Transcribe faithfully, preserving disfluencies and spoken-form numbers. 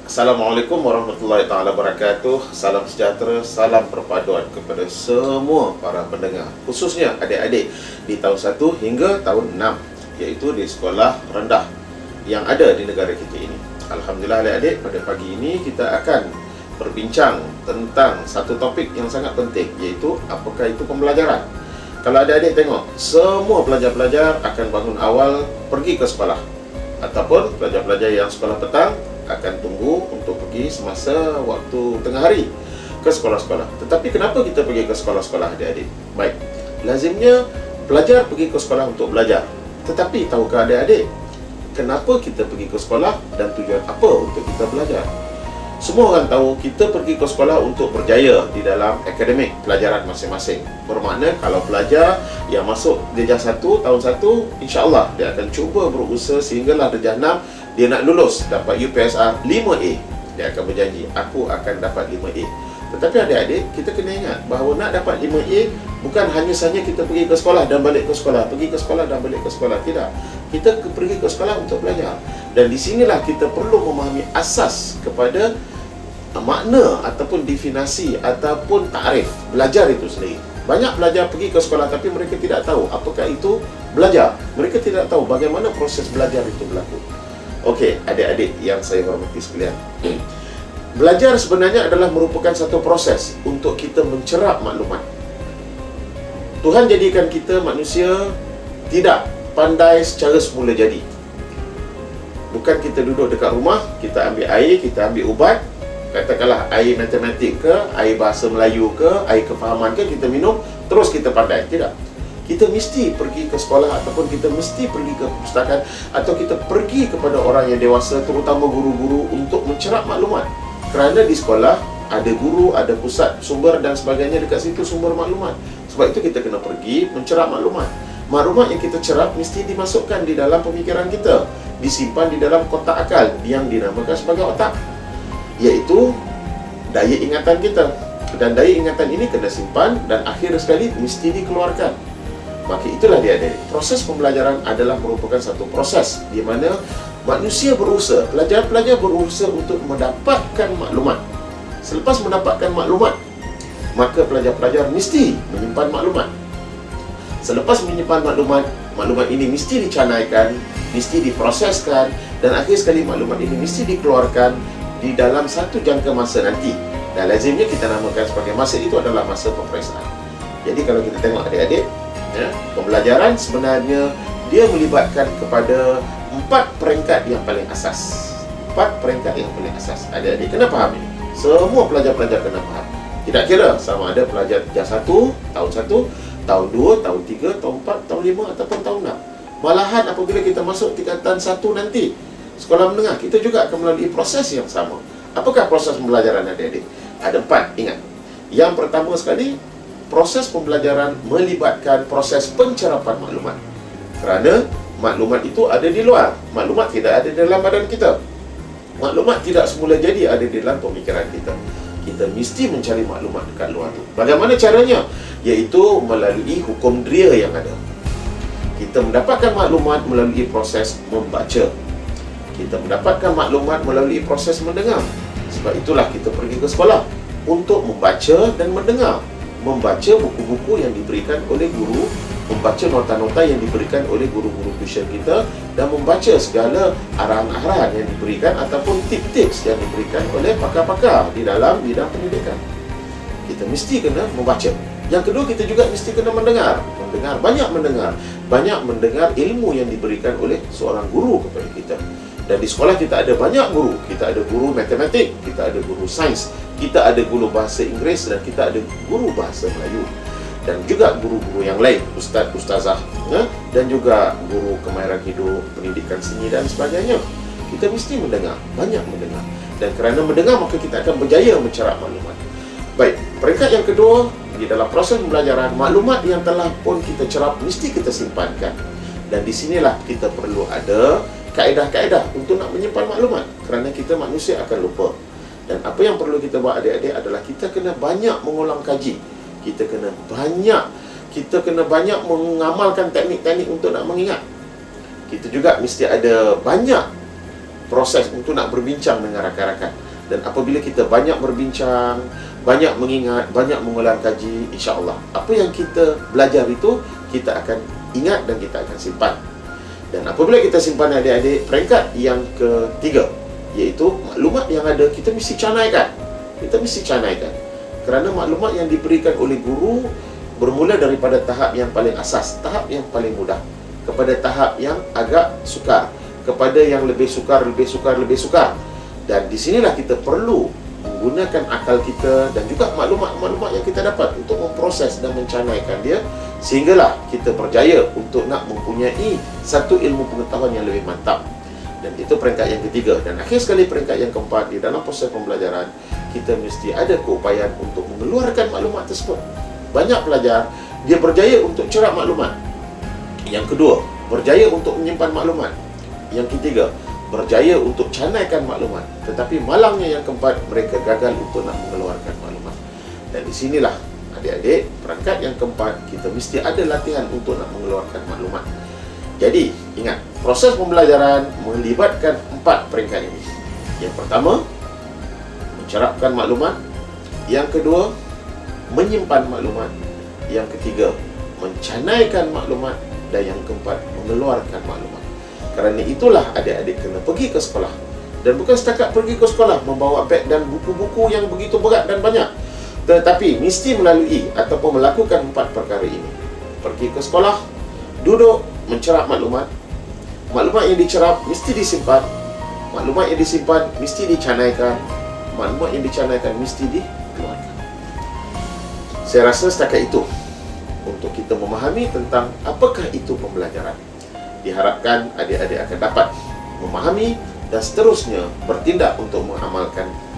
Assalamualaikum warahmatullahi taala wabarakatuh. Salam sejahtera, salam perpaduan kepada semua para pendengar, khususnya adik-adik di tahun satu hingga tahun enam, iaitu di sekolah rendah yang ada di negara kita ini. Alhamdulillah adik-adik, pada pagi ini kita akan berbincang tentang satu topik yang sangat penting, iaitu apakah itu pembelajaran. Kalau adik-adik tengok, semua pelajar-pelajar akan bangun awal pergi ke sekolah, ataupun pelajar-pelajar yang sekolah petang akan tunggu untuk pergi semasa waktu tengah hari ke sekolah-sekolah. Tetapi kenapa kita pergi ke sekolah-sekolah adik-adik? Baik, lazimnya pelajar pergi ke sekolah untuk belajar. Tetapi tahukah adik-adik kenapa kita pergi ke sekolah dan tujuan apa untuk kita belajar? Semua orang tahu kita pergi ke sekolah untuk berjaya di dalam akademik pelajaran masing-masing. Bermakna kalau pelajar yang masuk darjah satu, tahun satu, insya-Allah dia akan cuba berusaha sehinggalah darjah enam dia nak lulus dapat U P S R lima A. Dia akan berjanji, aku akan dapat lima A. Tetapi adik-adik, kita kena ingat bahawa nak dapat lima A bukan hanya sahaja kita pergi ke sekolah dan balik ke sekolah, pergi ke sekolah dan balik ke sekolah. Tidak. Kita pergi ke sekolah untuk belajar. Dan di sinilah kita perlu memahami asas kepada makna ataupun definisi ataupun takrif belajar itu sendiri. Banyak pelajar pergi ke sekolah tapi mereka tidak tahu apakah itu belajar. Mereka tidak tahu bagaimana proses belajar itu berlaku. Okey, adik-adik yang saya hormati sekalian. Belajar sebenarnya adalah merupakan satu proses untuk kita mencerap maklumat. Tuhan jadikan kita manusia tidak pandai secara semula jadi. Bukan kita duduk dekat rumah, kita ambil air, kita ambil ubat, katakanlah air matematik ke, air bahasa Melayu ke, air kefahaman ke, kita minum, terus kita pandai. Tidak. Kita mesti pergi ke sekolah ataupun kita mesti pergi ke perpustakaan atau kita pergi kepada orang yang dewasa, terutama guru-guru, untuk mencerap maklumat. Kerana di sekolah ada guru, ada pusat sumber dan sebagainya, dekat situ sumber maklumat. Sebab itu kita kena pergi mencerap maklumat. Maklumat yang kita cerap mesti dimasukkan di dalam pemikiran kita, disimpan di dalam kotak akal yang dinamakan sebagai otak, iaitu daya ingatan kita. Dan daya ingatan ini kena simpan dan akhir sekali mesti dikeluarkan. Maka itulah dia, adik. Proses pembelajaran adalah merupakan satu proses di mana manusia berusaha, pelajar-pelajar berusaha untuk mendapatkan maklumat. Selepas mendapatkan maklumat, maka pelajar-pelajar mesti menyimpan maklumat. Selepas menyimpan maklumat, maklumat ini mesti dicanaikan, mesti diproseskan, dan akhir sekali maklumat ini mesti dikeluarkan di dalam satu jangka masa nanti. Dan lazimnya kita namakan sebagai masa itu adalah masa peperiksaan. Jadi kalau kita tengok adik-adik, ya, pembelajaran sebenarnya dia melibatkan kepada empat peringkat yang paling asas. Empat peringkat yang paling asas. Adik-adik kena faham ini. Semua pelajar-pelajar kena faham. Tidak kira sama ada pelajar darjah satu, tahun satu, tahun dua, tahun tiga, tahun empat, tahun lima ataupun tahun enam. Malahan apabila kita masuk tingkatan satu nanti, sekolah menengah, kita juga akan melalui proses yang sama. Apakah proses pembelajaran adik-adik? Ada empat, ingat. Yang pertama sekali, proses pembelajaran melibatkan proses pencerapan maklumat. Kerana maklumat itu ada di luar, maklumat tidak ada di dalam badan kita. Maklumat tidak semula jadi ada di dalam pemikiran kita. Kita mesti mencari maklumat dekat luar tu. Bagaimana caranya? Iaitu melalui hukum deria yang ada. Kita mendapatkan maklumat melalui proses membaca. Kita mendapatkan maklumat melalui proses mendengar. Sebab itulah kita pergi ke sekolah untuk membaca dan mendengar. Membaca buku-buku yang diberikan oleh guru, membaca nota-nota yang diberikan oleh guru-guru tuition kita, dan membaca segala arahan-arahan yang diberikan ataupun tips-tips yang diberikan oleh pakar-pakar di dalam bidang pendidikan. Kita mesti kena membaca. Yang kedua, kita juga mesti kena mendengar. Mendengar, banyak mendengar. Banyak mendengar ilmu yang diberikan oleh seorang guru kepada kita. Dan di sekolah kita ada banyak guru. Kita ada guru matematik, kita ada guru sains, kita ada guru bahasa Inggeris, dan kita ada guru bahasa Melayu. Dan juga guru-guru yang lain, ustaz, ustazah, ya? Dan juga guru kemahiran hidup, pendidikan seni dan sebagainya. Kita mesti mendengar, banyak mendengar. Dan kerana mendengar, maka kita akan berjaya mencerap maklumat. Baik, peringkat yang kedua, di dalam proses pembelajaran, maklumat yang telah pun kita cerap mesti kita simpankan. Dan di sinilah kita perlu ada kaedah-kaedah untuk nak menyimpan maklumat, kerana kita manusia akan lupa. Dan apa yang perlu kita buat adik-adik adalah kita kena banyak mengulang kaji. Kita kena banyak Kita kena banyak mengamalkan teknik-teknik untuk nak mengingat. Kita juga mesti ada banyak proses untuk nak berbincang dengan rakan-rakan. Dan apabila kita banyak berbincang, banyak mengingat, banyak mengulang kaji, insya-Allah apa yang kita belajar itu kita akan ingat dan kita akan simpan. Dan apabila kita simpan adik-adik, peringkat yang ketiga, iaitu maklumat yang ada kita mesti canaikan. Kita mesti canaikan. Kerana maklumat yang diberikan oleh guru bermula daripada tahap yang paling asas, tahap yang paling mudah, kepada tahap yang agak sukar, kepada yang lebih sukar, lebih sukar, lebih sukar. Dan di sinilah kita perlu menggunakan akal kita dan juga maklumat-maklumat yang kita dapat untuk memproses dan mencanaikan dia, sehinggalah kita berjaya untuk nak mempunyai satu ilmu pengetahuan yang lebih mantap. Dan itu peringkat yang ketiga. Dan akhir sekali peringkat yang keempat, di dalam proses pembelajaran kita mesti ada keupayaan untuk mengeluarkan maklumat tersebut. Banyak pelajar dia berjaya untuk cerap maklumat. Yang kedua, berjaya untuk menyimpan maklumat. Yang ketiga, berjaya untuk canaikan maklumat. Tetapi malangnya yang keempat, mereka gagal untuk nak mengeluarkan maklumat. Dan di sinilah adik-adik, perangkat yang keempat, kita mesti ada latihan untuk nak mengeluarkan maklumat. Jadi, ingat, proses pembelajaran melibatkan empat peringkat ini. Yang pertama, mencerapkan maklumat. Yang kedua, menyimpan maklumat. Yang ketiga, mencanaikan maklumat. Dan yang keempat, mengeluarkan maklumat. Kerana itulah adik-adik kena pergi ke sekolah. Dan bukan setakat pergi ke sekolah membawa beg dan buku-buku yang begitu berat dan banyak, tetapi mesti melalui ataupun melakukan empat perkara ini. Pergi ke sekolah, duduk, mencerap maklumat. Maklumat yang dicerap mesti disimpan. Maklumat yang disimpan mesti dicanaikan. Maklumat yang dicanaikan mesti dikeluarkan. Saya rasa setakat itu untuk kita memahami tentang apakah itu pembelajaran. Diharapkan adik-adik akan dapat memahami dan seterusnya bertindak untuk mengamalkan